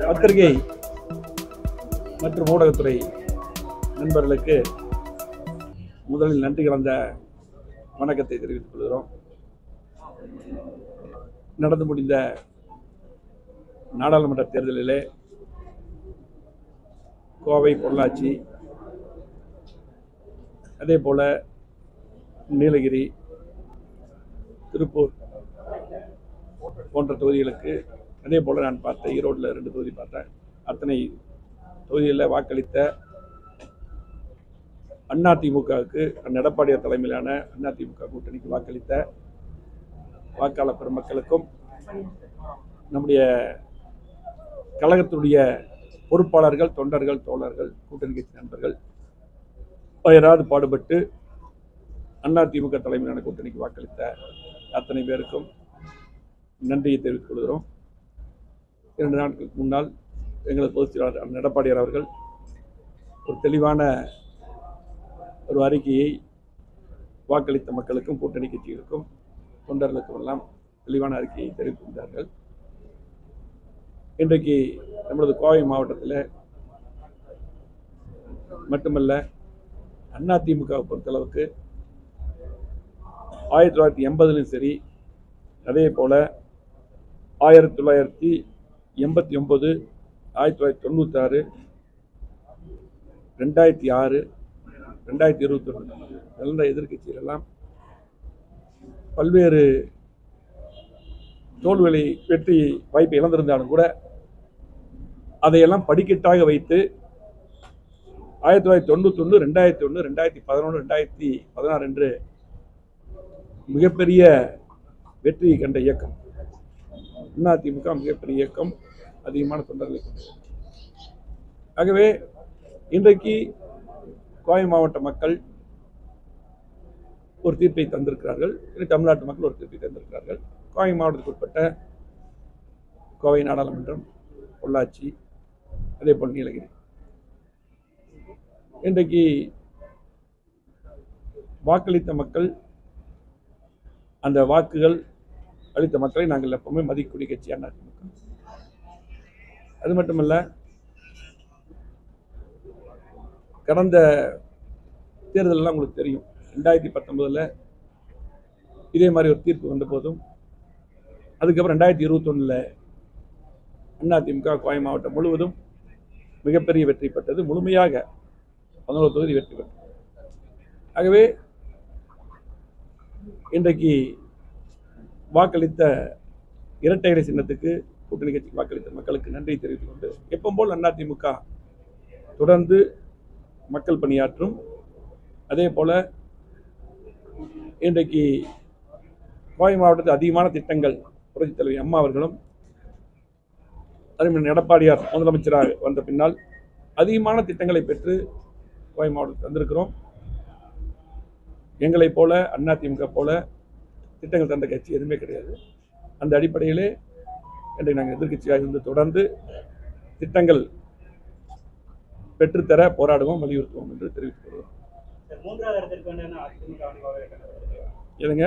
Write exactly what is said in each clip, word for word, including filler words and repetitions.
பத்திரிகை மற்றும் ஊடகத்துறை நண்பர்களுக்கு முதலில் நன்றி கலந்த வணக்கத்தை தெரிவித்துக் கொள்கிறோம். நடந்து முடிந்த நாடாளுமன்ற தேர்தலிலே கோவை, பொள்ளாச்சி, அதே போல நீலகிரி, திருப்பூர் போன்ற தொகுதிகளுக்கு, அதே போல் நான் பார்த்தேன் ஈரோட்டில் ரெண்டு தொகுதி பார்த்தேன். அத்தனை தொகுதிகளில் வாக்களித்த அதிமுகவுக்கு, எடப்பாடியார் தலைமையிலான அதிமுக கூட்டணிக்கு வாக்களித்த வாக்காளர் பெருமக்களுக்கும், நம்முடைய கழகத்துடைய பொறுப்பாளர்கள், தொண்டர்கள், தோழர்கள், கூட்டணி கட்சி நண்பர்கள் அயராது பாடுபட்டு அதிமுக தலைமையிலான கூட்டணிக்கு வாக்களித்த அத்தனை பேருக்கும் நன்றியை தெரிவித்துக் கொள்கிறோம். இரண்டு நாட்களுக்கு முன்னால் எங்களது பொதுச் செயலாளர் எடப்பாடியார் அவர்கள் ஒரு தெளிவான ஒரு அறிக்கையை வாக்களித்த மக்களுக்கும், கூட்டணி கட்சிகளுக்கும், தொண்டர்களுக்கும் எல்லாம் தெளிவான அறிக்கையை தெரிவித்திருந்தார்கள். இன்றைக்கு நம்மளது கோவை மாவட்டத்தில் மட்டுமல்ல, அதிமுகவை பொறுத்தளவுக்கு ஆயிரத்தி தொள்ளாயிரத்தி எண்பதுலையும் சரி, அதே போல ஆயிரத்தி தொள்ளாயிரத்தி எண்பத்தி ஒன்பது, ஆயிரத்தி தொள்ளாயிரத்தி தொண்ணூற்றி ஆறு, ரெண்டாயிரத்தி ஆறு, ரெண்டாயிரத்தி இருபத்தி ஒன்று நல்ல எதிர்கட்சிகள் எல்லாம் பல்வேறு தோல்விகளை வெற்றி வாய்ப்பை இழந்திருந்தாலும் கூட அதையெல்லாம் படிக்கட்டாக வைத்து ஆயிரத்தி தொள்ளாயிரத்தி தொண்ணூற்றி ஒன்று, ரெண்டாயிரத்தி ஒன்று, ரெண்டாயிரத்தி பதினொன்று, ரெண்டாயிரத்தி பதினாறு என்று மிகப்பெரிய வெற்றியை கண்ட இயக்கம் அதிமுக. மிகப்பெரிய இயக்கம், அதிகமான தொண்டர்களை கொண்டது. ஆகவே இன்றைக்கு கோவை மாவட்ட மக்கள் ஒரு தீர்ப்பை தந்திருக்கிறார்கள். தமிழ்நாட்டு மக்கள் ஒரு தீர்ப்பை தந்திருக்கிறார்கள். கோவை மாவட்டத்துக்கு உட்பட்ட கோவை நாடாளுமன்றம், பொள்ளாச்சி, அதே போல் நீலகிரி, இன்றைக்கு வாக்களித்த மக்கள், அந்த வாக்குகள் அளித்த மக்களை நாங்கள் எப்பவுமே மதிக்கக்கூடிய கட்சி அதிமுக. அது மட்டுமல்ல, கடந்த தேர்தலெல்லாம் உங்களுக்கு தெரியும், ரெண்டாயிரத்தி பத்தொன்பதுல இதே மாதிரி ஒரு தீர்ப்பு வந்த போதும், அதுக்கப்புறம் ரெண்டாயிரத்தி இருபத்தி ஒண்ணுல அதிமுக கோவை மாவட்டம் முழுவதும் மிகப்பெரிய வெற்றி பெற்றது. முழுமையாக பதினோரு தொகுதி வெற்றி பெற்றது. ஆகவே இன்றைக்கு வாக்களித்த இரட்டை இலை சின்னத்துக்கு, கூட்டணி கட்சிக்கு வாக்களித்த மக்களுக்கு நன்றி தெரிவித்துக் கொண்டு, எப்பவும் போல் அதிமுக தொடர்ந்து மக்கள் பணியாற்றும். அதே போல இன்றைக்கு கோவை மாவட்டத்தில் அதிகமான திட்டங்கள் புரட்சித் தலைவி அம்மா அவர்களும், அதே எடப்பாடியார் முதலமைச்சராக வந்த பின்னால் அதிகமான திட்டங்களை பெற்று கோவை மாவட்டத்தில் தந்திருக்கிறோம். எங்களைப் போல, அதிமுக போல திட்டங்கள் தந்த கட்சி எதுவுமே கிடையாது. அந்த அடிப்படையிலே இன்றைக்கு நாங்கள் எதிர்கட்சியாக இருந்து தொடர்ந்து திட்டங்கள் பெற்றுத்தர போராடுவோம், வலியுறுத்துவோம் என்று தெரிவித்துக் கொள்வோம். எதுங்க?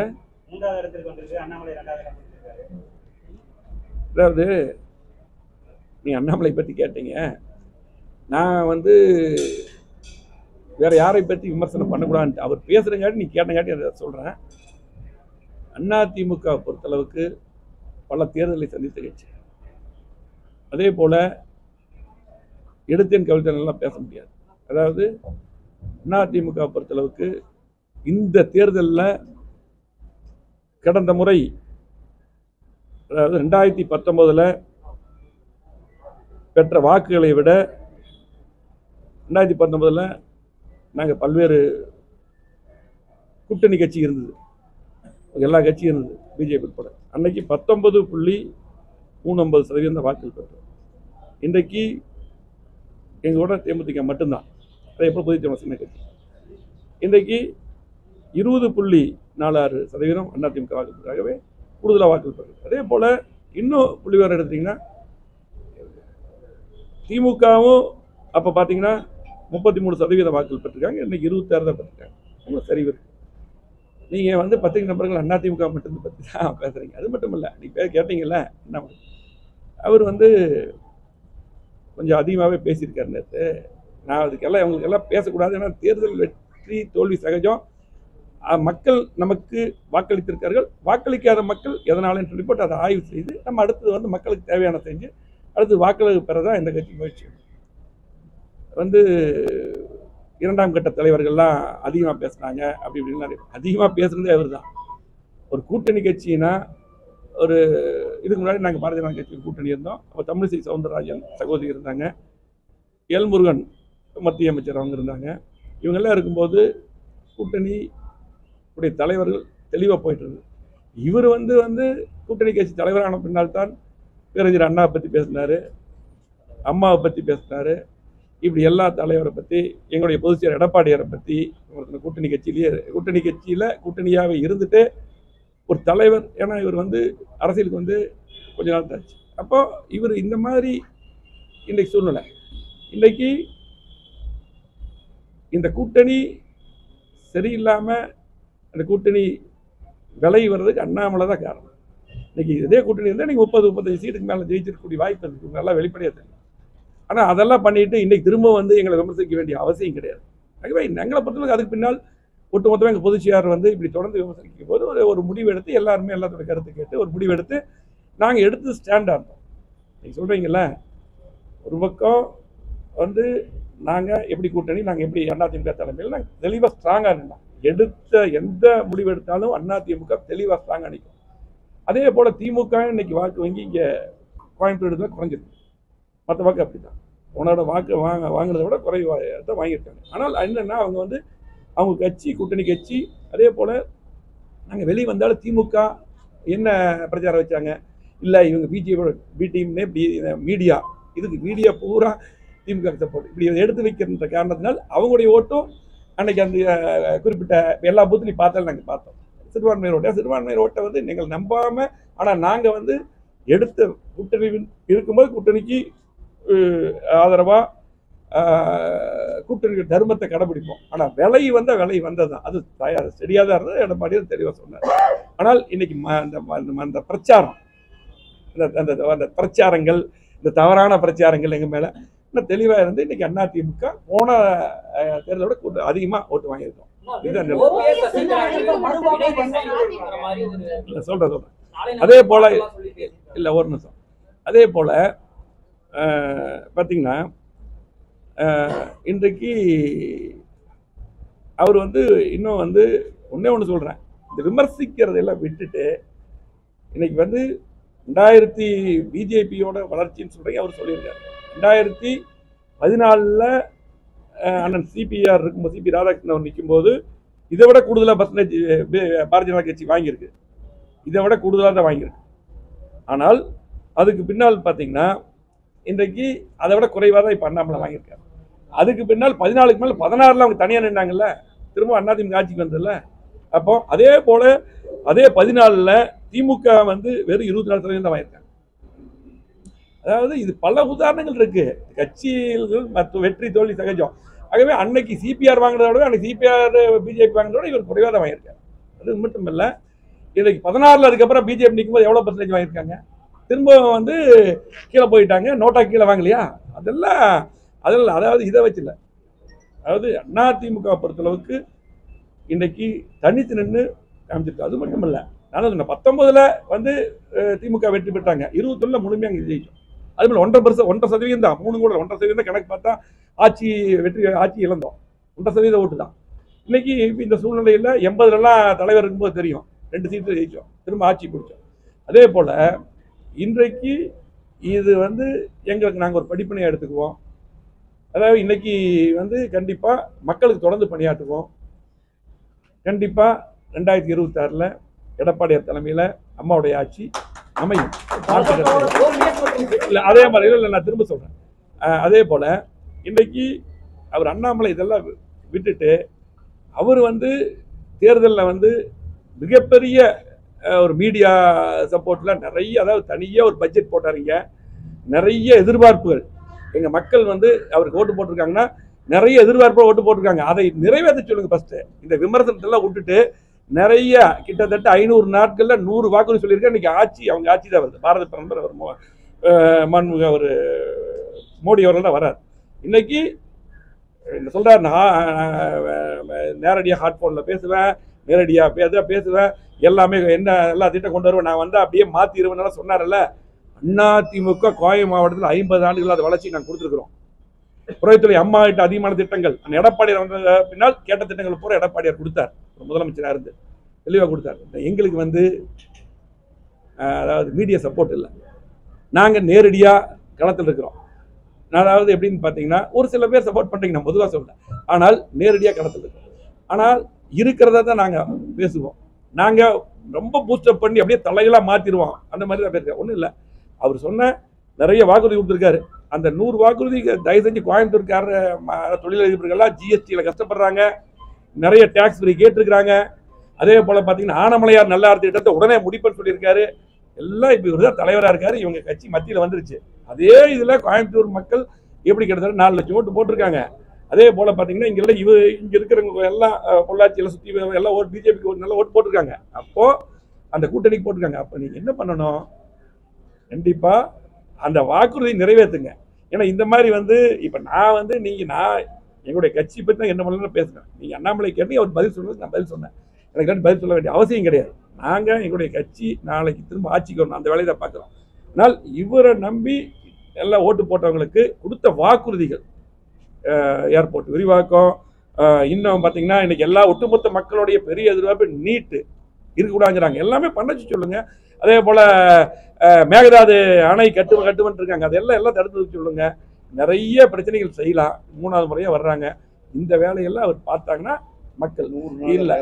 அதாவது நீ அண்ணாமலை பற்றி கேட்டீங்க, நான் வந்து வேற யாரை பற்றி விமர்சனம் பண்ணக்கூடாது, அவர் பேசுறங்காட்டி நீ கேட்டங்காட்டி அதை சொல்றேன். அதிமுக பொறுத்தளவுக்கு பல தேர்தலை சந்தித்த கட்சி. அதே போல எடுத்தேன் கவிதை எல்லாம் பேச முடியாது. அதாவது அதிமுக பொறுத்தளவுக்கு இந்த தேர்தலில் கடந்த முறை, அதாவது ரெண்டாயிரத்தி பத்தொன்பதுல பெற்ற வாக்குகளை விட ரெண்டாயிரத்தி பத்தொன்பதுல நாங்கள் பல்வேறு கூட்டணி கட்சி இருந்தது, எல்லா கட்சியும் இருந்தது, பிஜேபி உட்பட. அன்னைக்கு பத்தொன்பது புள்ளி மூணு ஒன்பது சதவீதம் வாக்குகள் பெற்றோம். இன்றைக்கு எங்களோட தேமுதிக மட்டும்தான், அதே போல் புதிய தமிழ் சின்ன கட்சி. இன்றைக்கு இருபது புள்ளி நாலு ஆறு சதவீதம் அதிமுக வாக்குகளுக்காகவே கூடுதலாக வாக்குகள் பெற்றது. அதே போல் இன்னும் புள்ளிவிவரம் எடுத்தீங்கன்னா, திமுகவும் அப்போ பார்த்தீங்கன்னா முப்பத்தி மூணு சதவீத வாக்குகள் பெற்றிருக்காங்க, இன்னைக்கு இருபத்தாறு தான் பெற்றிருக்காங்க. உங்களுக்கு சரிவு இருக்கு. நீங்கள் வந்து பத்திரிகை நபர்கள் அதிமுக மட்டும் பற்றி தான் பேசுகிறீங்க. அது மட்டும் இல்லை, நீங்கள் பேர் கேட்டீங்கல்ல, என்ன அவர் வந்து கொஞ்சம் அதிகமாகவே பேசியிருக்காரு நேற்று. நான் அதுக்கெல்லாம் இவங்களுக்கு எல்லாம் பேசக்கூடாது. ஏன்னா தேர்தல் வெற்றி தோல்வி சகஜம். மக்கள் நமக்கு வாக்களித்திருக்கார்கள். வாக்களிக்காத மக்கள் எதனாலன்னு சொல்லி போட்டு அதை ஆய்வு செய்து நம்ம அடுத்தது வந்து மக்களுக்கு தேவையான செஞ்சு அடுத்து வாக்களிப்பு பெறதான் இந்த கட்சி முயற்சி. வந்து இரண்டாம் கட்ட தலைவர்கள்லாம் அதிகமாக பேசுனாங்க அப்படி இப்படின்னு அதிகமாக பேசுனதே அவர் தான். ஒரு கூட்டணி கட்சினா ஒரு இதுக்கு முன்னாடி நாங்கள் பாரதிய ஜனதா கட்சியில் கூட்டணி இருந்தோம். அப்போ தமிழிசை சவுந்தரராஜன் சகோதரி இருந்தாங்க, எல் முருகன் மத்திய அமைச்சர் அவங்க இருந்தாங்க. இவங்கெல்லாம் இருக்கும்போது கூட்டணி உடைய தலைவர்கள் தெளிவாக போயிட்டு இருந்தது. இவர் வந்து வந்து கூட்டணி கட்சி தலைவரான பின்னால் தான் பேரறிஞர் அண்ணாவை பற்றி பேசினார், அம்மாவை பற்றி பேசினார். இப்படி எல்லா தலைவரை பற்றி, எங்களுடைய பொதுச் செயலர் எடப்பாடியாரை பற்றி, கூட்டணி கட்சியிலேயே கூட்டணி கட்சியில் கூட்டணியாகவே இருந்துட்டு ஒரு தலைவர். ஏன்னா இவர் வந்து அரசியலுக்கு வந்து கொஞ்ச நாள் தாச்சு. அப்போ இவர் இந்த மாதிரி இன்றைக்கு சூழ்நிலை. இன்றைக்கு இந்த கூட்டணி சரியில்லாமல் அந்த கூட்டணி விலை வர்றதுக்கு அண்ணாமலை தான் காரணம். இன்னைக்கு இதே கூட்டணி இருந்தால் நீங்கள் முப்பது முப்பத்தஞ்சு சீட்டுக்கு மேலே ஜெயிச்சிருக்கக்கூடிய வாய்ப்பு இருக்குது, நல்லா வெளிப்படையாக தெரியும். ஆனால் அதெல்லாம் பண்ணிட்டு இன்றைக்கி திரும்ப வந்து எங்களை விமர்சிக்க வேண்டிய அவசியம் கிடையாது. ஆகவே எங்களை பொறுத்தவரைக்கும் அதுக்கு பின்னால் ஒட்டுமொத்தமாக எங்கள் பொதுச்செயலாளர் வந்து இப்படி தொடர்ந்து விமர்சிக்கும் போது ஒரு ஒரு முடிவு எடுத்து எல்லாருமே எல்லாத்தோட கருத்து கேட்டு ஒரு முடிவு எடுத்து நாங்கள் எடுத்து ஸ்டாண்டாக இருந்தோம். நீங்கள் சொல்கிறீங்கள ஒரு பக்கம் வந்து நாங்கள் எப்படி கூட்டணி, நாங்கள் எப்படி அதிமுக தலைமையில் நாங்கள் தெளிவாக ஸ்ட்ராங்காக நின்றோம். எடுத்த எந்த முடிவு எடுத்தாலும் அதிமுக தெளிவாக ஸ்ட்ராங்காக நிற்கும். அதே போல் திமுக இன்னைக்கு வாக்கு வங்கி இங்கே கோயம்புத்தூர் தான் குறைஞ்சிருக்கு. மற்ற வாக்கு அப்படி தான் உன்னோட வாக்கு வாங்க வாங்கினதை விட குறைவாக தான் வாங்கியிருக்காங்க. ஆனால் என்னென்னா அவங்க வந்து அவங்க கட்சி கூட்டணி கட்சி. அதே போல் நாங்கள் வெளியே வந்தாலும் திமுக என்ன பிரச்சாரம் வச்சாங்க, இல்லை இவங்க பிஜேபியோட பி டீம்னே இப்படி மீடியா, இதுக்கு மீடியா பூரா திமுக சப்போர்ட் இப்படி எடுத்து வைக்கிற காரணத்தினால் அவங்களுடைய ஓட்டும் அன்னைக்கு அந்த குறிப்பிட்ட எல்லா பூத்துலையும் பார்த்தாலும் நாங்கள் பார்த்தோம். சிறுபான்மையர் ஓட்டை சிறுபான்மையர் ஓட்டை வந்து நீங்கள் நம்பாமல், ஆனால் நாங்கள் வந்து எடுத்த கூட்டணி இருக்கும்போது கூட்டணிக்கு ஆதரவாக கூட்டணி தர்மத்தை கடைபிடிப்போம். ஆனால் விலை வந்த விலை வந்தது தான், அது தயார் சரியாக தான் இருந்தது. எடப்பாடியும் தெளிவாக சொன்னார். ஆனால் இன்னைக்கு அந்த அந்த பிரச்சாரம், அந்த அந்த பிரச்சாரங்கள், இந்த தவறான பிரச்சாரங்கள் எங்கள் மேலே இன்னும் தெளிவாக இருந்து இன்னைக்கு அதிமுக போன தேர்தலோட கூட்டம் அதிகமாக ஓட்டு வாங்கியிருக்கோம். இதுதான் சொல்கிறேன் சொல்கிறேன் அதே போல் இல்லை ஒரு நிமிஷம். அதே போல் பார்த்தீங்கன்னா இன்றைக்கு அவர் வந்து இன்னும் வந்து ஒன்றே ஒன்று சொல்கிறேன், இந்த விமர்சிக்கிறதெல்லாம் விட்டுட்டு இன்னைக்கு வந்து ரெண்டாயிரத்தி பிஜேபியோட வளர்ச்சின்னு சொல்கிறீங்க. அவர் சொல்லியிருக்காரு ரெண்டாயிரத்தி பதினாலில் அண்ணன் சிபிஆர் இருக்கும்போது, சிபி ராதாகிருஷ்ணன் நிற்கும்போது இதை விட கூடுதலாக பர்சன்டேஜ் பாரதிய ஜனதா கட்சி வாங்கியிருக்கு, இதை விட கூடுதலாக தான் வாங்கியிருக்கு. ஆனால் அதுக்கு பின்னால் பார்த்தீங்கன்னா இன்றைக்கு அதை விட குறைவாக தான் இப்போ அண்ணாமலை வாங்கியிருக்காரு. அதுக்கு பின்னால் பதினாலுக்கு மேலே பதினாறுல அவங்க தனியாக நின்றாங்கல்ல, திரும்ப அதிமுக ஆட்சிக்கு வந்ததில்ல. அப்போ அதே போல் அதே பதினாலில் திமுக வந்து வெறும் இருபத்தி நாலு சதவீதம் தான் வாங்கியிருக்காங்க. அதாவது இது பல உதாரணங்கள் இருக்கு. கட்சிகள் மற்ற வெற்றி தோல்வி சகஜம். ஆகவே அன்னைக்கு சிபிஆர் வாங்கினதை விட அன்னைக்கு சிபிஆர் பிஜேபி வாங்கினத விட இவர் குறைவாக தான் வாங்கியிருக்காரு. அது மட்டும் இல்லை, இன்னைக்கு பதினாறுல அதுக்கப்புறம் பிஜேபி நிற்கும்போது எவ்வளோ பர்சன்டேஜ் வாங்கியிருக்காங்க, திரும்ப வந்து கீழே போயிட்டாங்க. நோட்டா கீழே வாங்கலையா, அதெல்லாம் அதெல்லாம் அதாவது இதை வச்சுல. அதாவது அதிமுக பொறுத்தளவுக்கு இன்னைக்கு தனித்து நின்று காமிச்சிருக்கு. அது மட்டும் இல்லை, நான் சொன்னேன் பத்தொன்பதுல வந்து திமுக வெற்றி பெற்றாங்க, இருபத்தொன்னுல முழுமையாக அங்கே ஜெயிச்சோம். அது மாதிரி ஒன்றரை பர்சன்ட் ஒன்றரை சதவீதம் தான், மூணு கூட ஒன்றரை சதவீதம் கணக்கு பார்த்தா ஆட்சி வெற்றி ஆட்சி இழந்தோம். ஒன்றரை சதவீதம் ஓட்டு தான். இன்னைக்கு இந்த சூழ்நிலையில் எண்பதுலலாம் தலைவர் இருக்கும்போது தெரியும் ரெண்டு சீட்டு ஜெயிச்சோம், திரும்ப ஆட்சி பிடிச்சோம். அதே போல் இன்றைக்கு இது வந்து எங்களுக்கு நாங்கள் ஒரு படிப்பினையாக எடுத்துக்குவோம். அதாவது இன்னைக்கு வந்து கண்டிப்பாக மக்களுக்கு தொடர்ந்து பணியாற்றுவோம். கண்டிப்பாக ரெண்டாயிரத்தி இருபத்தி ஆறில் எடப்பாடியார் தலைமையில் அம்மாவுடைய ஆட்சி அமையும். இல்லை அதே மாதிரி இல்லை நான் திரும்ப சொல்கிறேன். அதே போல் இன்றைக்கி அவர் அண்ணாமலை இதெல்லாம் விட்டுட்டு அவர் வந்து தேர்தலில் வந்து மிகப்பெரிய ஒரு மீடியா சப்போர்ட்டில் நிறைய, அதாவது தனியாக ஒரு பட்ஜெட் போட்டாருங்க. நிறைய எதிர்பார்ப்புகள் எங்கள் மக்கள் வந்து அவருக்கு ஓட்டு போட்டிருக்காங்கன்னா நிறைய எதிர்பார்ப்பு ஓட்டு போட்டிருக்காங்க. அதை நிறைவேற்ற சொல்லுங்க ஃபஸ்ட்டு. இந்த விமர்சனத்தெல்லாம் விட்டுட்டு நிறைய கிட்டத்தட்ட ஐநூறு நாட்களில் நூறு வாக்குறுதி சொல்லியிருக்கேன். இன்றைக்கி ஆட்சி அவங்க ஆட்சி தான் வருது. பாரத பிரதமர் அவர் மன்முக ஒரு மோடி அவர்கள் தான் வர்றார். இன்னைக்கு சொல்கிறார், நான் நேரடியாக ஹாட் ஃபோனில் பேசுவேன், நேரடியாக பேச பேசுவேன் எல்லாமே என்ன எல்லா திட்டம் கொண்டு வருவேன், நான் வந்து அப்படியே மாற்றிடுவேன் சொன்னார்ல. அதிமுக கோவை மாவட்டத்தில் ஐம்பது ஆண்டுகள் அது வளர்ச்சி நாங்கள் கொடுத்துருக்குறோம். புறத்துறை அம்மா கிட்ட அதிகமான திட்டங்கள் அந்த எடப்பாடியார் வந்த பின்னால் கேட்ட திட்டங்கள் பூரா எடப்பாடியார் கொடுத்தார். முதலமைச்சராக இருந்து தெளிவாக கொடுத்தார். எங்களுக்கு வந்து அதாவது மீடியா சப்போர்ட் இல்லை, நாங்கள் நேரடியாக களத்தில் இருக்கிறோம். அதாவது எப்படின்னு பார்த்தீங்கன்னா ஒரு சில பேர் சப்போர்ட் பண்ணுறீங்க, நான் பொதுவாக சொல்கிறேன், ஆனால் நேரடியாக களத்தில் இருக்கிறோம். ஆனால் இருக்கிறத தான் நாங்கள் பேசுவோம். நாங்கள் ரொம்ப பூஸ்டப் பண்ணி அப்படியே தலைகளாக மாற்றிடுவோம் அந்த மாதிரி தான் பேசுகிறோம். ஒன்றும் இல்லை, அவர் சொன்ன நிறைய வாக்குறுதி கொடுத்துருக்காரு. அந்த நூறு வாக்குறுதி தயவு செஞ்சு கோயம்புத்தூர்கார தொழிலதிபர்கள்லாம் ஜிஎஸ்டியில் கஷ்டப்படுறாங்க, நிறைய டேக்ஸ் ஃப்ரீ கேட்டிருக்கிறாங்க. அதே போல் பார்த்தீங்கன்னா ஆனமலையார் நல்லார் திட்டத்தை உடனே முடிப்பன்னு சொல்லியிருக்காரு. எல்லாம் இப்போ இவர் தான் தலைவராக இருக்காரு. இவங்க கட்சி மத்தியில் வந்துருச்சு. அதே இதில் கோயம்புத்தூர் மக்கள் எப்படி கிட்டத்தட்ட நாலு லட்சம் ஓட்டு போட்டிருக்காங்க. அதே போல் பார்த்தீங்கன்னா இங்கெல்லாம் இவ இங்கே இருக்கிறவங்க எல்லாம் பொள்ளாச்சியில் சுற்றி எல்லாம் ஓட்டு பிஜேபிக்கு ஒரு நல்ல ஓட்டு போட்டிருக்காங்க. அப்போது அந்த கூட்டணிக்கு போட்டிருக்காங்க. அப்போ நீங்கள் என்ன பண்ணணும், கண்டிப்பாக அந்த வாக்குறுதி நிறைவேற்றுங்க. ஏன்னா இந்த மாதிரி வந்து இப்போ நான் வந்து நீங்கள் நான் எங்களுடைய கட்சி பற்றி தான் என்ன பண்ணலாம் பேசுகிறேன். நீங்கள் அண்ணாமலை கேட்டு அவர் பதில் சொல்லுறது நான் பதில் சொன்னேன். எனக்கு பதில் சொல்ல வேண்டிய அவசியம் கிடையாது. நாங்கள் எங்களுடைய கட்சி நாளைக்கு திரும்ப ஆட்சிக்கு வரணும், அந்த வேலையை தான் பார்க்குறோம். ஆனால் இவரை நம்பி எல்லாம் ஓட்டு போட்டவங்களுக்கு கொடுத்த வாக்குறுதிகள், ஏர்போர்ட் விரிவாக்கம், இன்னும் பார்த்தீங்கன்னா இன்றைக்கி எல்லா ஒட்டுமொத்த மக்களுடைய பெரிய எதிர்பார்ப்பு நீட்டு இருக்கக்கூடாதுங்கிறாங்க. எல்லாமே பண்ணச்சு சொல்லுங்கள். அதே போல் மேகதாது அணை கட்டு கட்டுமன் இருக்காங்க, அதெல்லாம் எல்லாம் தடுத்து சொல்லுங்கள். நிறைய பிரச்சனைகள் செய்யலாம். மூணாவது முறையாக வர்றாங்க. இந்த வேலையெல்லாம் அவர் பார்த்தாங்கன்னா மக்கள் இல்லை.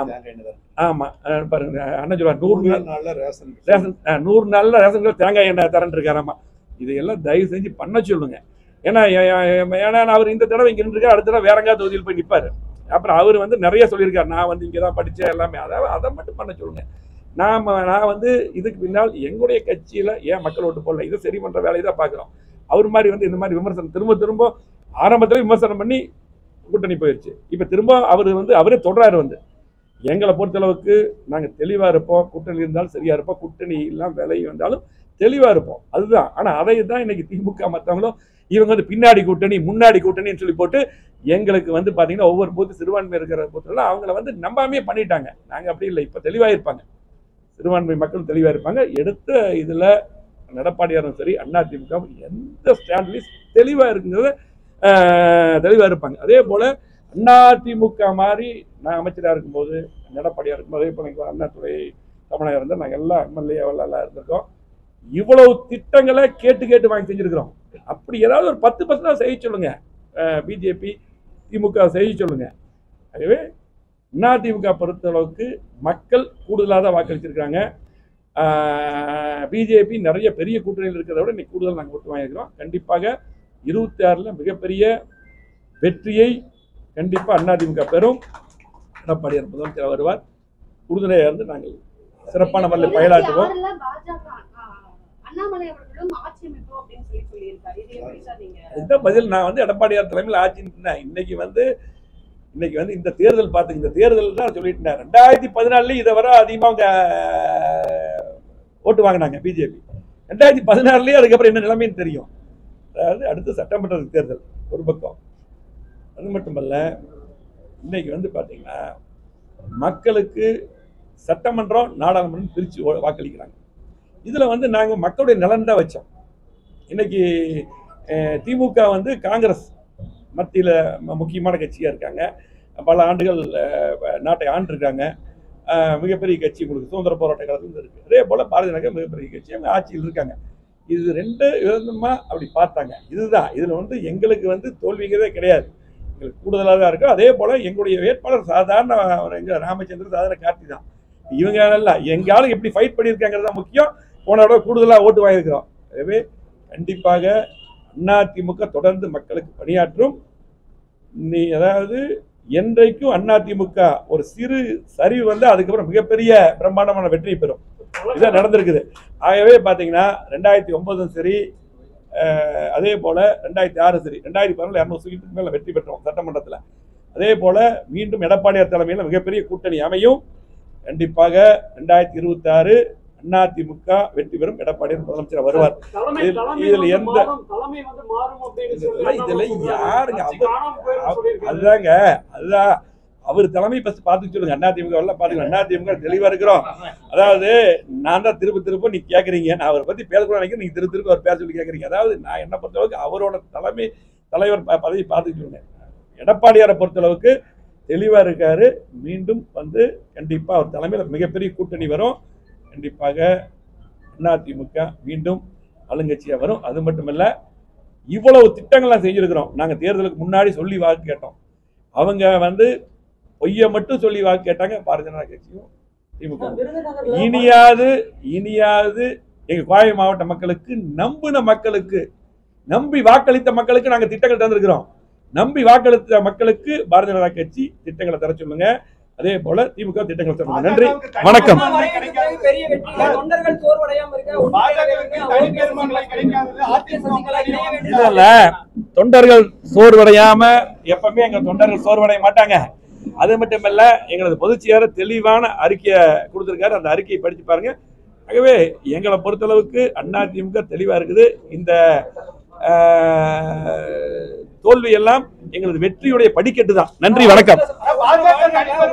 ஆமாம் பாருங்க, அண்ணன் சொல்லுவார் நூறு நாளில் ரேஷன் ரேஷன் நூறு நாளில் ரேஷன் தேங்காய் எண்ணெய் தரேன் இருக்காராம்மா. இதையெல்லாம் தயவு செஞ்சு பண்ண சொல்லுங்கள். ஏன்னா ஏன்னா அவர் இந்த தடவை இங்கே நின்றுருக்கார், அடுத்த தடவை வேற எங்காவது தொகுதியில் போய் நிற்பார். அப்புறம் அவர் வந்து நிறைய சொல்லியிருக்காரு, நான் வந்து இங்கே தான் படித்தேன் எல்லாமே. அதாவது அதை மட்டும் பண்ண சொல்லுங்கள். நாம் நான் வந்து இதுக்கு பின்னால் எங்களுடைய கட்சியில் ஏன் மக்கள் ஓட்டு போடல, இதை சரி பண்ணுற வேலையை தான் பார்க்குறோம். அவர் மாதிரி வந்து இந்த மாதிரி விமர்சனம் திரும்ப திரும்ப ஆரம்பத்தில் விமர்சனம் பண்ணி கூட்டணி போயிடுச்சு. இப்போ திரும்ப அவர் வந்து அவரே தொடராரு. வந்து எங்களை பொறுத்தளவுக்கு நாங்கள் தெளிவாக இருப்போம். கூட்டணி இருந்தாலும் சரியாக இருப்போம், கூட்டணி எல்லாம் விலை வந்தாலும் தெளிவாக இருப்போம், அதுதான். ஆனால் அதை தான் இன்னைக்கு திமுக மற்றவங்களும் இவங்க வந்து பின்னாடி கூட்டணி முன்னாடி கூட்டணின்னு சொல்லி போட்டு எங்களுக்கு வந்து பார்த்தீங்கன்னா ஒவ்வொரு போது சிறுபான்மை இருக்கிற பொறுத்தவரை அவங்கள வந்து நம்பாமே பண்ணிட்டாங்க. நாங்கள் அப்படி இல்லை, இப்போ தெளிவாக இருப்பாங்க, சிறுபான்மை மக்கள் தெளிவாக இருப்பாங்க. எடுத்த இதில் எடப்பாடியாரும் சரி அதிமுக எந்த ஸ்டாண்ட்லையும் தெளிவாக இருக்குங்கிறத தெளிவாக இருப்பாங்க. அதே போல் அதிமுக மாதிரி நான் அமைச்சராக இருக்கும்போது எடப்பாடியாக இருக்கும்போது அதே போல் அண்ணாதுரை தமிழக இருந்தால் நாங்கள் எல்லாம் எம்எல்ஏ எல்லாம் இருந்திருக்கோம். இவ்வளவு திட்டங்களை கேட்டு கேட்டு வாங்கி செஞ்சுருக்கிறோம். அப்படி ஏதாவது ஒரு பத்து பர்சன்ட் செய்ய சொல்லுங்க, பிஜேபி திமுக செய்ய சொல்லுங்க. ஆகவே அதிமுக பொறுத்தளவுக்கு மக்கள் கூடுதலாக தான் வாக்களிச்சிருக்காங்க. பிஜேபி நிறைய பெரிய கூட்டணியில் இருக்கிறத விட இன்னைக்கு கூடுதல் நாங்கள் ஓட்டு வாங்கியிருக்கிறோம். கண்டிப்பாக இருபத்தி ஆறில் மிகப்பெரிய வெற்றியை கண்டிப்பாக அதிமுக பெறும். எடப்பாடியார் முதலமைச்சர் வருவார். உறுதுணையாக இருந்து நாங்கள் சிறப்பான முறையில் பயனாற்றுவோம். இந்த பதில் நான் வந்து எடப்பாடியார் தலைமையில் ஆட்சி இன்னைக்கு வந்து இன்னைக்கு வந்து இந்த தேர்தல் பார்த்து இந்த தேர்தல் தான் சொல்லிட்டு ரெண்டாயிரத்தி பதினாலுல இதை வர அதிகமாக ஓட்டு வாங்கினாங்க பிஜேபி. ரெண்டாயிரத்தி பதினாறுலயே அதுக்கப்புறம் என்ன நிலைமைன்னு தெரியும். அதாவது அடுத்த சட்டமன்ற தேர்தல் ஒரு பக்கம். அது மட்டுமல்ல, இன்னைக்கு வந்து பார்த்தீங்கன்னா மக்களுக்கு சட்டமன்றம் நாடாளுமன்றம் பிரித்து வாக்களிக்கிறாங்க. இதில் வந்து நாங்கள் மக்களுடைய நலன் தான் வச்சோம். இன்னைக்கு திமுக வந்து காங்கிரஸ் மத்தியில் முக்கியமான கட்சியாக இருக்காங்க, பல ஆண்டுகள் நாட்டை ஆண்டிருக்காங்க, மிகப்பெரிய கட்சி, உங்களுக்கு சுதந்திர போராட்ட காலத்தில் இருக்குது. அதே போல் பாரதிய ஜனதா மிகப்பெரிய கட்சி, அவங்க ஆட்சியில் இருக்காங்க. இது ரெண்டு விதமாக அப்படி பார்த்தாங்க. இதுதான் இதில் வந்து எங்களுக்கு வந்து தோல்விங்கிறதே கிடையாது, எங்களுக்கு கூடுதலாக தான் இருக்கும். அதே போல் எங்களுடைய வேட்பாளர் சாதாரண எங்கள் ராமச்சந்திரன் சாதாரண கார்த்தி தான். இவங்க எல்லாம் எங்காலும் எப்படி ஃபைட் பண்ணியிருக்காங்கிறது தான் முக்கியம். போன விட கூடுதலாக ஓட்டு வாங்கியிருக்கிறோம். எனவே கண்டிப்பாக அதிமுக தொடர்ந்து மக்களுக்கு பணியாற்றும். நீ அதாவது என்றைக்கும் அதிமுக ஒரு சிறு சரிவு வந்து அதுக்கப்புறம் மிகப்பெரிய பிரம்மாண்டமான வெற்றி பெறும். இதான் நடந்திருக்குது. ஆகவே பார்த்தீங்கன்னா ரெண்டாயிரத்தி ஒன்பதும் சரி, அதே போல் ரெண்டாயிரத்தி ஆறு சரி, ரெண்டாயிரத்தி பதினொன்று இரநூறு சீட்டுக்கு மேலே வெற்றி பெற்றோம் சட்டமன்றத்தில். அதே போல் மீண்டும் எடப்பாடியார் தலைமையில் மிகப்பெரிய கூட்டணி அமையும். கண்டிப்பாக ரெண்டாயிரத்தி இருபத்தி ஆறு அதிமுக வெற்றி பெறும், எடப்பாடியார் முதலமைச்சர் வருவார். இதுல எந்த இதுல யாருங்க அதுதாங்க அதுதான் அவர் தலைமை பஸ் பார்த்து சொல்லுங்க. அதிமுக எல்லாம் பாத்துக்கலாம். அதிமுக தெளிவா இருக்கிறோம். அதாவது நான் தான் திரும்ப திரும்ப நீ கேட்கறீங்க, நான் அவரை பத்தி பேசக்கூட நினைக்கிறேன், நீங்க திரும்ப திரும்ப அவர் பேச சொல்லி கேட்கறீங்க. அதாவது நான் என்ன பொறுத்தளவுக்கு அவரோட தலைமை தலைவர் பதவி பார்த்து சொல்லுங்க. எடப்பாடியாரை பொறுத்தளவுக்கு தெளிவா இருக்காரு. மீண்டும் வந்து கண்டிப்பா அவர் தலைமையில மிகப்பெரிய கூட்டணி வரும். கண்டிப்பாக அதிமுக மீண்டும் ஆளுங்கட்சியா வரும். அது மட்டுமல்ல, இவ்வளவு திட்டங்கள்லாம் செஞ்சிருக்கிறோம். நாங்க தேர்தலுக்கு முன்னாடி சொல்லி வாக்கு கேட்டோம். அவங்க வந்து பொய்ய மட்டும் சொல்லி வாக்கு கேட்டாங்க. பாரதிய ஜனதா கட்சியும் திமுக. இனியாவது இனியாவது எங்க கோவை மாவட்ட மக்களுக்கு, நம்பின மக்களுக்கு, நம்பி வாக்களித்த மக்களுக்கு நாங்க திட்டங்கள் தந்திருக்கிறோம். நம்பி வாக்களித்த மக்களுக்கு பாரதிய ஜனதா கட்சி திட்டங்களை தர சொல்லுங்க. அதே போல திமுக திட்டங்கள் தரணும். நன்றி, வணக்கம். இல்ல தொண்டர்கள் சோர்வடையாம எப்பவுமே எங்க தொண்டர்கள் சோர்வடைய மாட்டாங்க. அது மட்டுமல்ல, எங்களது பொதுச் செயலாளர் தெளிவான அறிக்கையை கொடுத்திருக்காரு. அந்த அறிக்கையை படிச்சு பாருங்க. ஆகவே எங்களை பொறுத்தளவுக்கு அதிமுக தெளிவா இருக்குது. இந்த தோல்வி எல்லாம் எங்களது வெற்றியுடைய படிக்கட்டு தான். நன்றி, வணக்கம்.